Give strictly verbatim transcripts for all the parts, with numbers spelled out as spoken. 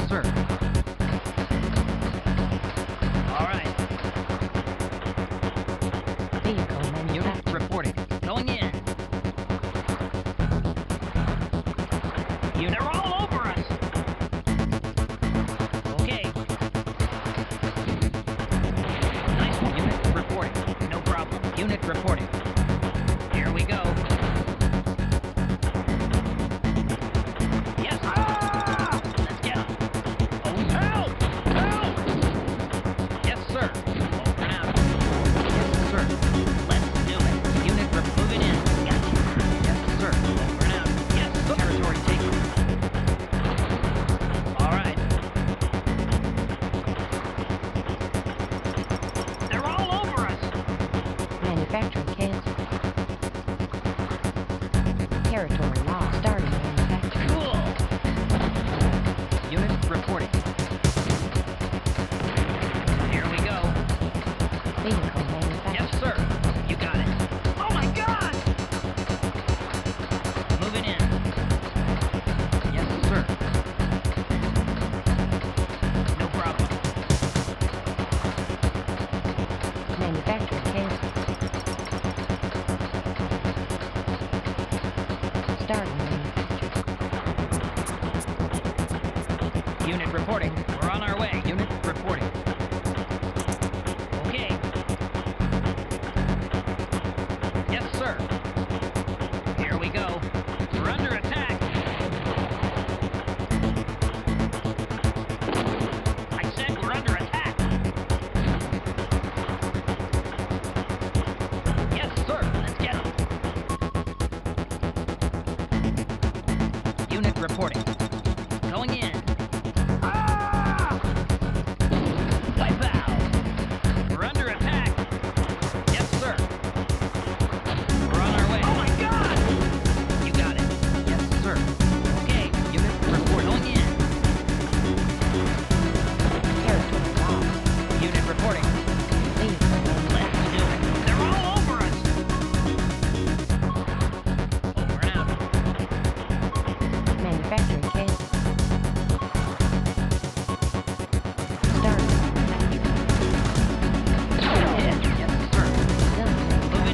sir. All right. Vehicle Unit manufactured. reporting. Going in. Unit, they're all over us. Okay. Nice one. Unit reporting. No problem. Unit reporting. Here we go. Yes. Ah! Let's get 'em. Oh, help! Help! Yes, sir. Over and out. Yes, sir. Let's do it. Unit re- moving in. Gotcha. Yes, sir. Over and out. Yes, sir. Territory taken. All right. They're all over us. Manufacturing canceled. Territory lost. Starting manufacturing. Cool. Unit reporting. Here we go. Vehicle manufactured. Yes, sir. You got it. Oh my God! Moving in. Yes, sir. No problem. Manufacturing canceled. Starting manufacturing. Unit reporting. We're on our way. Unit reporting. Okay. Yes, sir. Here we go. We're under attack. I said we're under attack. Yes, sir. Let's get 'em. Unit reporting. Going in. Ah! Wipe out. We're under attack. Yes, sir. We're on our way. Oh my God! You got it. Yes, sir. Okay. Unit report. Going in. Territory lost. Unit reporting. Vehicle Let's do it. They're all over us. Over and out. manufacturing canceled. Starting manufacturing. Yes, yes, sir. Done Moving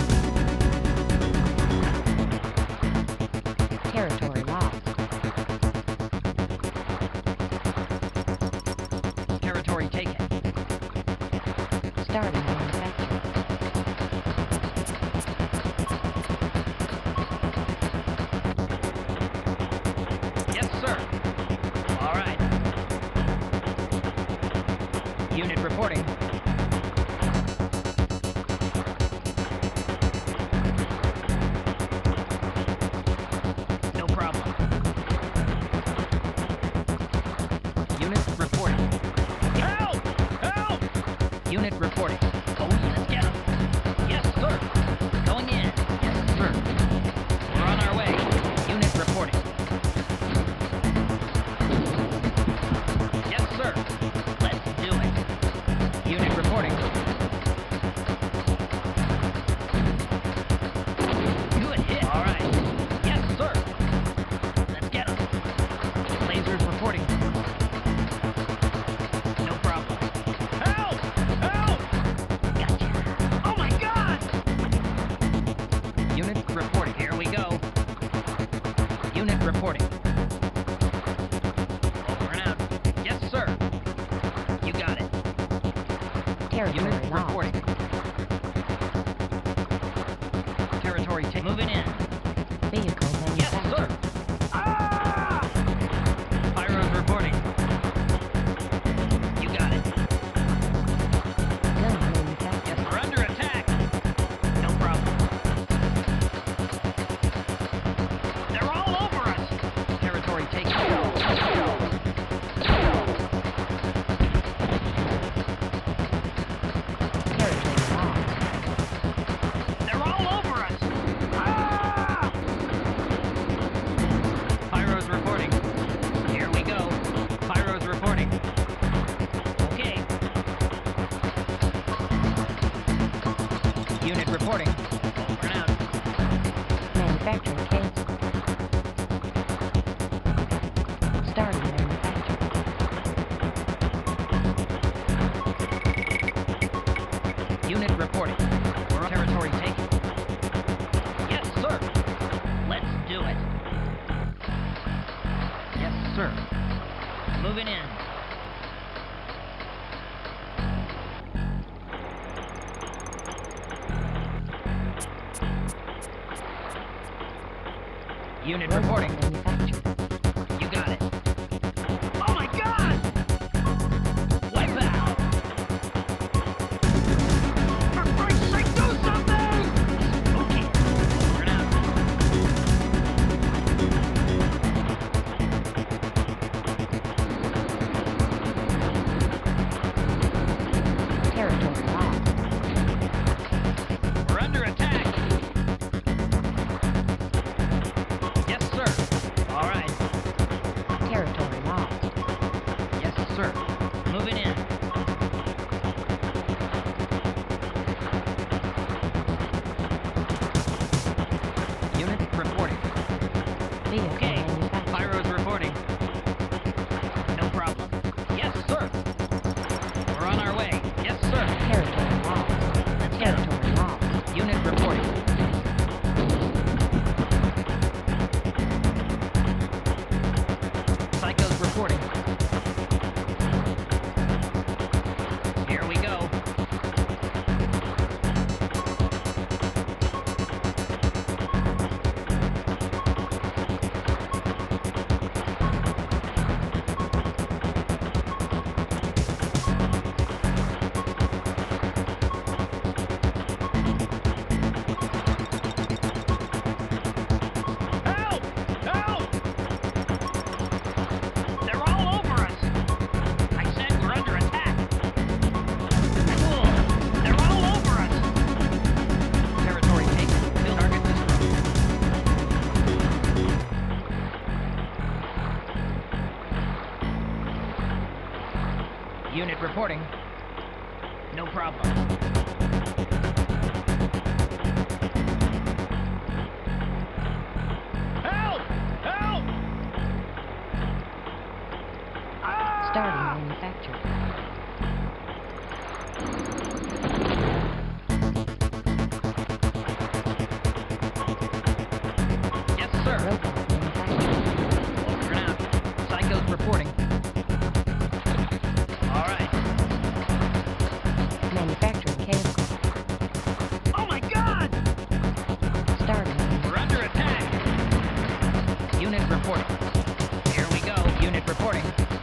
manufacturing. in. Territory lost. Territory taken. Starting manufacturing. Yes, sir. All right. Unit reporting. No problem. Unit reporting. Help! Help! Unit reporting. Oh, let's get 'em. Yes, sir. Going in. Yes, sir. We're on our way. Unit reporting. Yes, sir. Let's do it. Unit reporting. Good hit. All right. Yes, sir. Let's get 'em. Lasers reporting. No problem. Help! Help! Gotcha. Oh my God! Unit reporting. Here we go. Unit reporting. Over and out. Yes, sir. You got it. Territory Unit lost. reporting. Territory ta- moving in. Vehicle Yes, manufactured. sir. Ah! Pyro's reporting. You got it. Gun manufactured. Yes, we're under attack. No problem. They're all over us. Territory taken. Territory lost. They're all over us. Ah! Pyro's reporting. Here we go. Pyro's reporting. Okay. Unit reporting. Over and out. Manufacturing canceled. Starting manufacturing. Moving in. Unit Robot reporting. manufactured. You got it. Oh my god! Wipe out! For Christ's sake, do something! Okay. Over and out. Territory lost. We're under attack. Yes, sir. All right. Territory lost. Yes, sir. Moving in. Unit reporting. Vehicle Okay. manufactured. Pyro's reporting. No problem. Yes, sir. We're on our way. Yes, sir. Territory lost. Let's go. Territory lost. Unit reporting. Psycho's reporting. Here we go. Help! Help! They're all over us! I said we're under attack! Cool! They're all over us! Territory taken. Target destroyed. Unit reporting. No problem. Help! Help! Ah! Starting manufactured. Yes, sir. Robot manufactured. Over and out. Psycho's reporting. All right. Manufacturing canceled. Oh my God! Starting We're under attack. Unit reporting. Here we go. Unit reporting.